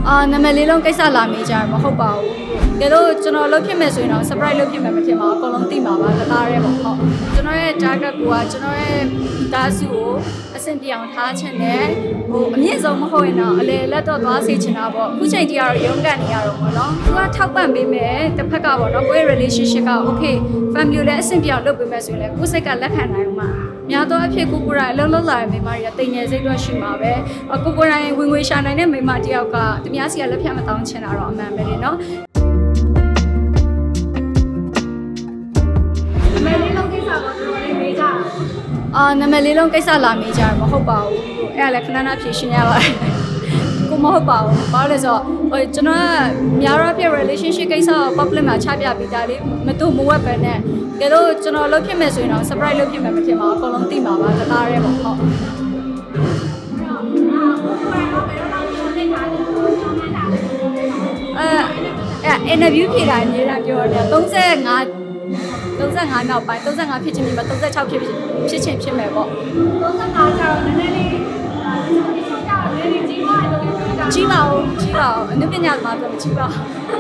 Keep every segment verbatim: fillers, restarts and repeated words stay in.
အာနာမည်လေးလုံးကိစ္စလာမေးကြမှာဟုတ်ပါဘူး။ဒါတော့ကျွန်တော်လုပ်ဖြစ်မယ်ဆိုရင်တော့ surprise လုပ်ဖြစ်မယ်မထင်ပါဘူး။အကုန်လုံးသိမှာပါတသားရဲပေါ့ဟုတ်။ကျွန်တော်ရဲ့ target ကကျွန်တော်ရဲ့သားစုကိုအဆင်ပြေအောင်ထားချင်တယ်။ဟိုအမြင့်ဆုံးမဟုတ်ရင်တော့အလေလက်တော့သွားစေချင်တာပေါ့။အခုချိန်ကြီးကတော့ရုန်းကန်နေရတော့ပေါ့နော်။သူကထောက်ပံ့ပေးမယ်တစ်ဖက်ကပေါ့နော်။ကိုယ့်ရဲ့ relationship က okay family ကိုလည်းအဆင်ပြေအောင်လုပ်ပေးမယ်ဆိုရင်လည်းကိုယ့်စိတ်ကလက်ခံနိုင်မှာ။များသောအဖြစ်ကိုကိုယ်တိုင်အလုံးလုံးလာတဲ့မိန်းမတွေကတိမ်ငယ်စိတ်တော့ရှိမှာပဲကိုကိုယ်တိုင်ဝင်ငွေရှာနိုင်တဲ့မိန်းမတယောက်ကတမ ्या စီကလက်ဖြတ်မတောင်းချင်တာတော့အမှန်ပဲလေနော်နာမည်လေးလုံးကိစ္စတော့တော်တော်လေးမေးကြတာအာနာမည်လေးလုံးကိစ္စလာမေးကြမှာမဟုတ်ပါဘူးအဲ့ဒါလည်းခဏခဏဖြေရှင်းရပါတယ်ကိုမဟုတ်ပါဘူးဘာလို့လဲဆိုတော့ဟိုကျွန်တော်ကများတော့ပြ relationship ကိစ္စကို public မှာချပြပေးတာလေမတူမဝက်ပဲနဲ့ကဲတော့ကျွန်တော်လုပ်ဖြစ်မယ်ဆိုရင်တော့ surprise လုပ်ဖြစ်မယ်မဖြစ်ပါဘူးအကုန်လုံးသိမှာပါတသားရဲပေါ့ဟုတ်အဲ interview ဖြေတာအများအားပြောတယ်35 35နောက်ပိုင်း35ဖြစ်ချင်ပြီမ36ဖြစ်ဖြစ်ချင်ဖြစ်မယ်ပေါ့35ကျတော့နည်းနည်းလေးကြီးပါဦးကြီးပါဦးအနုပညာမှာတော့ကြီးပါ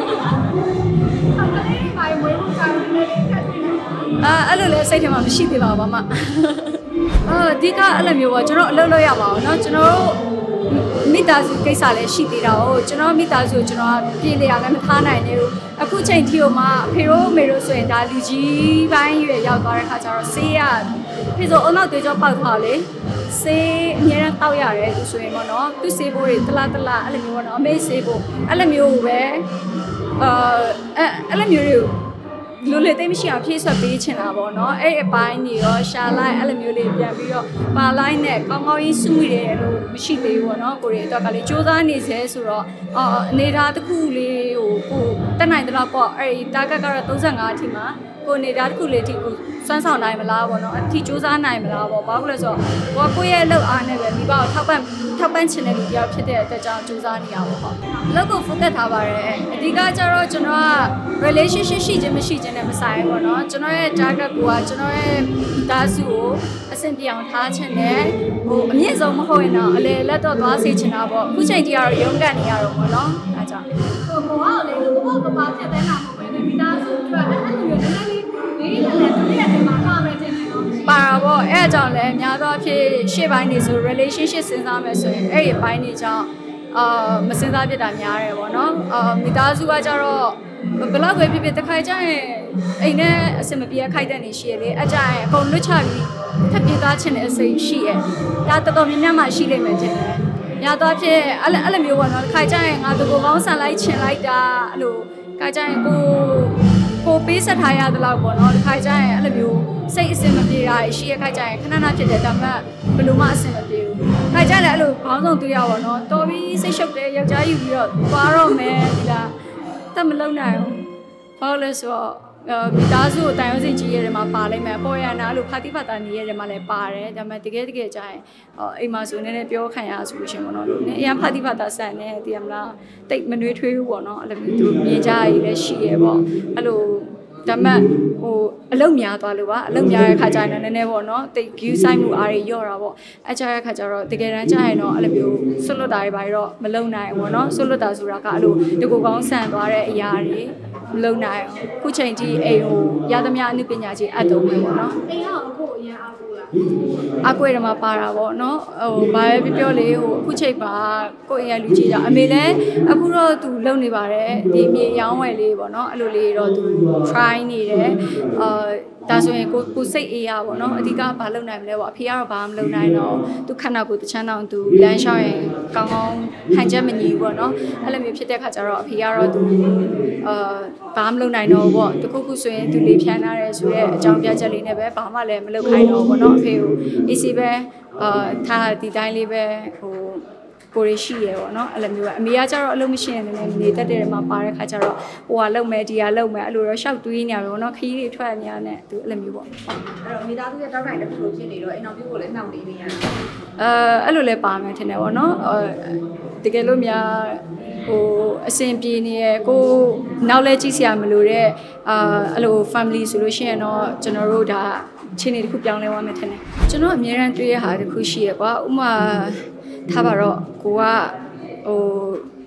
အာအဲ့လိုလဲစိတ်ထဲမှာမရှိသေးပါဘူးမအာအဓိကအဲ့လိုမျိုးပေါ့ကျွန်တော်အလုပ်လုပ်ရပါအောင်เนาะကျွန်တော်တို့မိသားစုကိစ္စလည်းရှိသေးတာ哦ကျွန်တော်မိသားစုကိုကျွန်တော်ပြည်လျာလည်းမထားနိုင်သေးဘူးအခုချိန်ထိကိုမှဖေရိုးမေရိုးဆိုရင်ဒါလူကြီးပိုင်းရွယ်ရောက်သွားတဲ့ခါကျတော့ဆေးရဖေဆိုအုံနောက်တွေကြောပေါက်သွားလေဆေးအများနဲ့တောက်ရတယ်သူဆိုရင်ပေါ့နော်သူဆေးဖို့တွေတလားတလားအဲ့လိုမျိုးပေါ့နော်အမေဆေးဖို့အဲ့လိုမျိုးပဲအာအဲ့အဲ့လိုမျိုးတွေကိုလူလေသိမရှိအောင်ဖြည့်ဆွတ်ပေးချင်တာပေါ့နော်အဲ့အပိုင်းကြီးရောရှာလိုက်အဲ့လိုမျိုးလေးပြန်ပြီးတော့ပါလိုက်နဲ့ကောင်းကောင်းကြီးစုမိတယ်လို့မရှိသေးဘူးပေါ့နော်ကိုရီအတွက်ကလေးစူးစမ်းနေစေဆိုတော့အော်အနေထားတစ်ခုလေးဟိုကိုတက်နိုင်တော့ပေါ့အဲ့ဒီ target ကတော့35အထိမှာကိုအနေထားတစ်ခုလေးအထိကိုစွမ်းဆောင်နိုင်မလားပေါ့နော်အထိစူးစမ်းနိုင်မလားပေါ့ဘာလို့လဲဆိုတော့ကိုကိုရဲ့အလုပ်အားနဲ့ပဲမိဘကိုထောက်ပံ့ထောက်ပံ့ချင်တဲ့လူတယောက်ဖြစ်တဲ့အတွက်ကြောင့်စူးစမ်းနေရပါပေါ့အလုပ်ကို focus ထားပါတယ်အဓိကကျတော့ကျွန်တော်က relationship ရှိခြင်းမရှိခြင်းနဲ့မဆိုင်ဘူးပေါ့နော်ကျွန်တော်ရဲ့ target ကကျွန်တော်ရဲ့သားစုကိုအဆင်ပြေအောင်ထားချင်တယ်ဟိုအမြင့်ဆုံးမဟုတ်ရင်တော့အလေလက်တော့သွားစေချင်တာပေါ့အခုချိန်ကြီးကတော့ရုန်းကန်နေရတော့ပေါ့နော်အဲကြောင့်ဟိုဘောကလေဘောကပါဖြစ်တဲ့နာမပဲမိသားစုအတွက်အဲ့လိုမျိုးနည်းနည်းလေးလေးလည်းတူရတဲ့မှာပါမယ်တင်တယ်နော်ပါတော့အဲအကြောင်းလည်းအများသောအဖြစ်ရှေ့ပိုင်းနေဆို relationship စဉ်းစားမယ်ဆိုရင်အဲ့ဒီပိုင်းနေကြောင်းအာမစဉ်းစားပြတာများတယ်ပေါ့နော်အာမိသားစုကကြတော့ဘလောက်ပဲဖြစ်ဖြစ်တစ်ခါကျရင်အိမ်နဲ့အစင်မပြေခိုက်တဲ့နေရှိရလေအကြရင်အကုန်လွတ်ချပြီးထပ်ပြေးသားချင်တဲ့အစိတ်ရှိရဒါတော်တော်များများမှရှိလိမ့်မယ်ထင်တယ်ညာတော့ဖြစ်အဲ့လိုအဲ့လိုမျိုးပေါ့နော်တစ်ခါကျရင်ငါတို့ကိုကောင်းဆန်လိုက်ချင်လိုက်တာအဲ့လိုခါကျရင်ကိုကိုပေးဆက်ထားရသလောက်ပေါ့နော်တစ်ခါကျရင်အဲ့လိုမျိုးစိတ်အစင်မပြေတာရှိရခါကျရင်ခဏခဏဖြစ်တယ်ဒါမှဘယ်လိုမှအစင်မပြေဘူးခါကျလည်းအဲ့လိုခေါင်းဆောင်တွေ့ရပါတော့တော်ပြီးစိတ်ရှုပ်တယ်ယောက်ျားယူပြီးတော့သွားတော့မယ်ဒီလားတတ်မလုံနိုင်ဘူးဘာလို့လဲဆိုတော့မိသားစုကိုတိုင်ရုံးစိတ်ကြီးရဲတယ်မှာပါလိုက်မယ်ပေါ်ရနာလို့ဖာတိဖာတာနေရဲတယ်မှာလည်းပါတယ်ဒါပေမဲ့တကယ်တကယ်ကြာရင်အိမ်မှာဆိုနည်းနည်းပြောခံရဆိုလို့ရှင်ပေါ့နော်နည်းအရင်ဖာတိဖာတာဆန်နေတည်မလားတိတ်မနှွေးထွေးဘူးပေါ့နော်အဲ့လိုမျိုးသူမြင်ကြရည်လည်းရှိရဲပေါ့အဲ့လိုဒါမှဟိုအလုံများသွားလို့ပါအလုံများတဲ့ခါကျရင်တော့နည်းနည်းပေါ့နော်တိတ် view site မှုအားတွေညော့တာပေါ့အဲကြတဲ့ခါကျတော့တကယ်တမ်းကျရင်တော့အဲ့လိုမျိုးဆွတ်လွတ်တာတွေပါတော့မလုံနိုင်ဘူးပေါ့နော်ဆွတ်လွတ်တာဆိုတာကအဲ့လိုဒီကိုကောင်းဆန်သွားတဲ့အရာတွေမလုံနိုင်ဘူးခုချိန်ကြီးအိမ်ဟိုရသမျှအနုပညာကြီးအပ်တုံးပဲပေါ့နော်အိမ်ကအခုအရင်အားကိုလားအကွေတမှာပါတာပေါ့နော်ဟိုဘာပဲပြောပြောလေဟိုအခုချိန်ပါကိုအိမ်ကလူကြီးကြအမေလည်းအခုတော့သူလုံနေပါတယ်ဒီမြေရောင်းဝယ်လေးပေါ့နော်အဲ့လိုလေးတော့သူ try နေတယ်အာဒါဆိုရင်ကိုကိုစိတ်အေးရပါတော့အဓိကဘာလုပ်နိုင်မလဲပေါ့အဖေကတော့ဘာမှမလုပ်နိုင်တော့သူခဏကိုတချမ်းတောင်သူလမ်းလျှောက်ရင်ကောင်းကောင်းဟန်ချက်မညီဘူးပေါ့နော်အဲ့လိုမျိုးဖြစ်တဲ့ခါကျတော့အဖေကတော့သူအာဘာမှမလုပ်နိုင်တော့ပေါ့တခုခုဆိုရင်သူလေးဖြန်းထားရဲဆိုရဲအကြောင်းပြချက်လေးနဲ့ပဲဘာမှလည်းမလုပ်ခိုင်းတော့ပေါ့နော်အဖေကိုအေးစီပဲအာထားဒီတိုင်းလေးပဲဟိုကိုရရှိရပေါ့နော်အဲ့လိုမျိုးပဲအမေကကျတော့အလုံးမရှိရင်လည်းနေတတ်တဲ့မှာပါတဲ့ခါကျတော့ဟိုကလုံမယ်ဒီကလုံမယ်အဲ့လိုတော့ရှောက်တွေးနေရပေါ့နော်ခီးတွေထွက်နေရတဲ့သူအဲ့လိုမျိုးပေါ့အဲ့တော့မိသားစုရဲ့တောက်တိုင်းတစ်ခုလိုဖြစ်နေတော့အိမ်အောင်ပြုတ်ကိုလည်းနှောက်နေနေရတယ်အဲအဲ့လိုလည်းပါမယ်ထင်တယ်ပေါ့နော်တကယ်လို့များဟိုအဆင်ပြေနေရကိုနောက်လဲကြည့်စရာမလိုတဲ့အာအဲ့လို family ဆိုလို့ရှိရင်တော့ကျွန်တော်တို့ဒါချင်းနေတစ်ခုပြောင်းလဲသွားမယ်ထင်တယ်ကျွန်တော်အများရန်တွေ့ရဟာတစ်ခုရှိရကွာဥမာထားပါတော့ကိုကဟို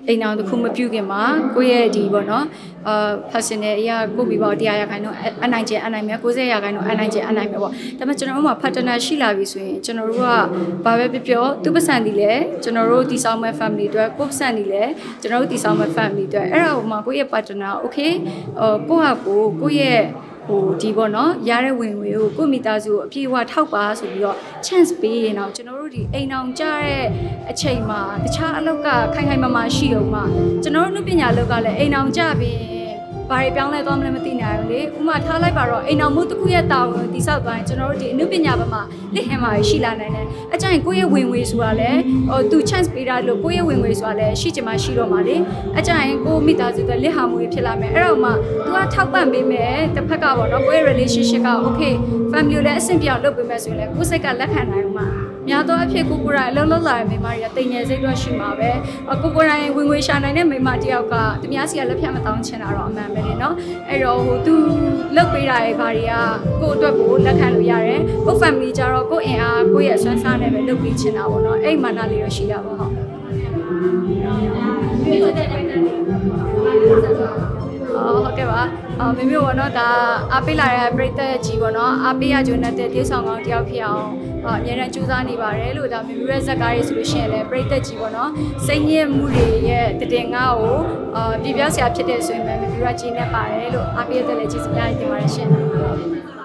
အိမ်အောင်တစ်ခုမပြုခင်မှာကိုယ့်ရဲ့ဒီပေါ့နော်အာ personal အရာကိုပြီးပေါ့တရားရခိုင်တော့အနိုင်ကျအနိုင်မယ်ကိုယ်စက်ရခိုင်တော့အနိုင်ကျအနိုင်မယ်ပေါ့ဒါပေမဲ့ကျွန်တော်တို့မှာ partner ရှိလာပြီဆိုရင်ကျွန်တော်တို့ကဘာပဲပြောပြောသူပတ်စံဒီလေကျွန်တော်တို့ဒီဆောင်မဲ့ family အတွက်ကိုယ်ပတ်စံဒီလေကျွန်တော်တို့ဒီဆောင်မဲ့ family အတွက်အဲ့ဒါဟိုမှာကိုယ့်ရဲ့ partner okay အော်ကိုယ့်ဟာကိုကိုယ့်ရဲ့ဟိုဒီပေါ့နော်ရတဲ့ဝင်ငွေကိုကိုမိသားစုကိုအပြည့်အဝထောက်ပါဆိုပြီးတော့ chance ပေးရင်တော့ကျွန်တော်တို့ဒီအိမ်အောင်ကြတဲ့အချိန်မှာတခြားအလုပ်ကခိုင်ခိုင်မာမာရှိအောင်မှာကျွန်တော်တို့နှုတ်ပညာအလုပ်ကလည်းအိမ်အောင်ကြပြီးဘာတွေပြောင်းလဲသွားမလဲမသိနိုင်ဘူးလေဥမာထားလိုက်ပါတော့အိမ်အောင်မှုတစ်ခုရဲ့တာဝန်တိဆောက်သွားရင်ကျွန်တော်တို့ဒီအနုပညာဘက်မှာလက်ဟင်မာရှိလာနိုင်တယ်အကြိုင်ကိုယ့်ရဲ့ဝင်ငွေဆိုတာလည်းဟိုသူ chance ပေးတာလို့ကိုယ့်ရဲ့ဝင်ငွေဆိုတာလည်းရှိချင်မှရှိတော့မှာလေအကြိုင်ကိုမိသားစုတွေလက်ဟာမှုဖြစ်လာမယ်အဲ့တော့မှ तू ကထောက်ပံ့ပေးမယ်တစ်ဖက်ကပေါ့နော်ကိုယ့်ရဲ့ relationship က okay family ကိုလည်းအဆင်ပြေအောင်လုပ်ပေးမယ်ဆိုရင်လည်းကိုယ့်စိတ်ကလက်ခံနိုင်မှာများသောအဖြစ်ကိုကိုယ်တိုင်အလုံးလုံးလာတဲ့မိန်းမတွေကတိမ်ငယ်စိတ်တော့ရှိမှာပဲကိုကိုယ်တိုင်ဝင်ငွေရှာနိုင်တဲ့မိန်းမတယောက်ကတမ ्या စီကလက်ဖြတ်မတောင်းချင်တာတော့အမှန်ပဲလေနော်အဲ့တော့ဟို तू လုတ်ပေးတာရဲ့ဘာတွေကကိုယ့်အတွက်ကိုလက်ခံလို့ရတယ်ကိုယ့် family ကြတော့ကိုယ့်အင်အားကိုယ့်ရဲ့အစွမ်းစားနဲ့ပဲလုပ်ပေးချင်တာပေါ့နော်အဲ့မာနလေးတော့ရှိတာပေါ့ဟုတ်ဟုတ်ကဲ့ပါအော်မမျိုးပေါ့နော်ဒါအားပေးလာတဲ့ပရိသတ်ကြီးပေါ့နော်အားပေးရကြတဲ့တေးဆောင်ကောင်းတယောက်ဖြစ်အောင်အများနဲ့ကြိုးစားနေပါတယ်လို့ဒါမျိုးရဲ့ဇက်ကားရေးဆိုလို့ရှိရင်လည်းပရိသတ်ကြီးပေါ့နော်စိတ်ညစ်မှုတွေရဲ့တည်ငါ့ကိုအာပြပြဆရာဖြစ်တဲ့ဆိုရင်လည်းမျိုးရကြီးနေပါတယ်လို့အားပေးတဲ့လည်းကျေးဇူးများတင်ပါတယ်ရှင်